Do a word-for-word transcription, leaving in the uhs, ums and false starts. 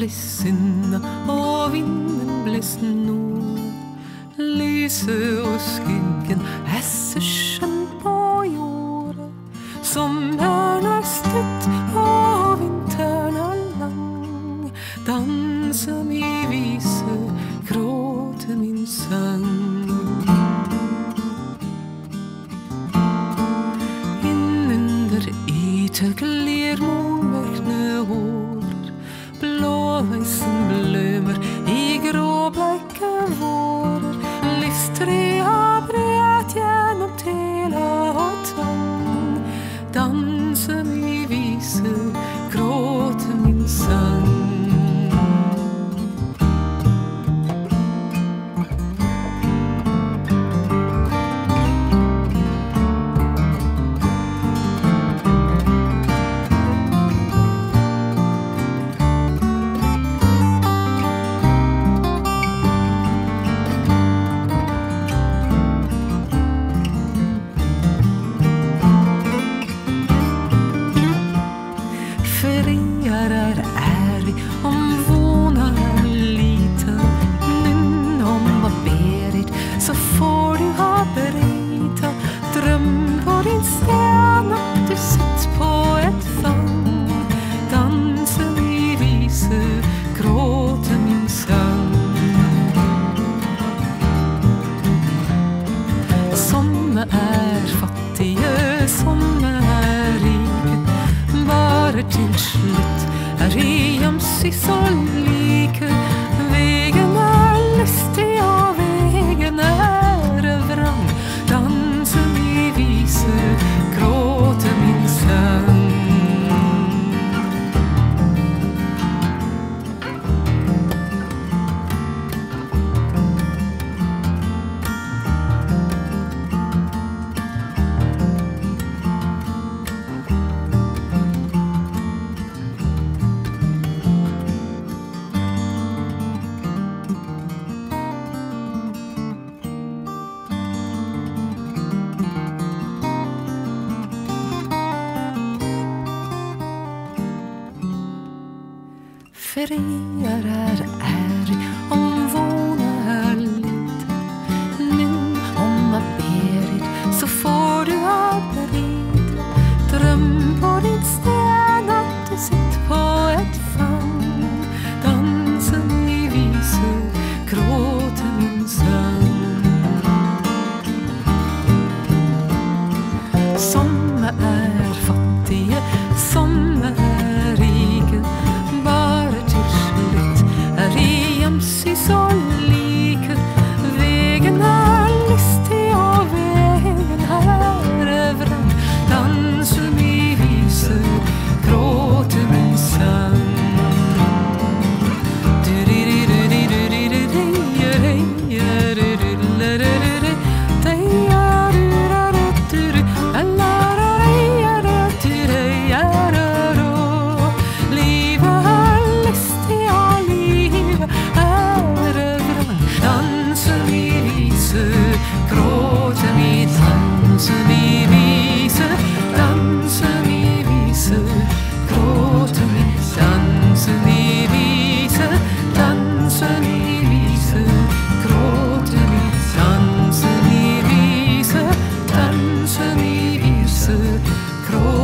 ble sinna og vinden bles nord. Lyset og skyggen er så skjønt på jorda. Sommeren er stutt og vinteren er lang. Danser mi vise, gråter min sang. Innunder ytterligere mormørkne hår, blåveisen blømer i gråbleike vårer. Livstrea bred gjennom tela og tang. Danser mi vise, gråter min sang. Friarar är vi om vona är liten. Nunn om vad berit så får du ha berita. Dröm på din stjärna, du sitt på ett fang. Danser i vise, gråter min sang. Som är fattige, som är rike, bare til slutt er i jamsi så like. Vegen er lystig og vegen er vrang. Danser mi vise, gråter min sang. Friarar är vi om vona är liten. Nunn om vad berit så får du ha berita. Dröm på din stjärna, du sitt på ett fang. Dansen i vise, gråter min sang. Som är fattige, som är rike, bare til slutt er i jamsi så like. Vegen er lystig og vegen er vrang. Danser mi vise, gråter min sang. Gråter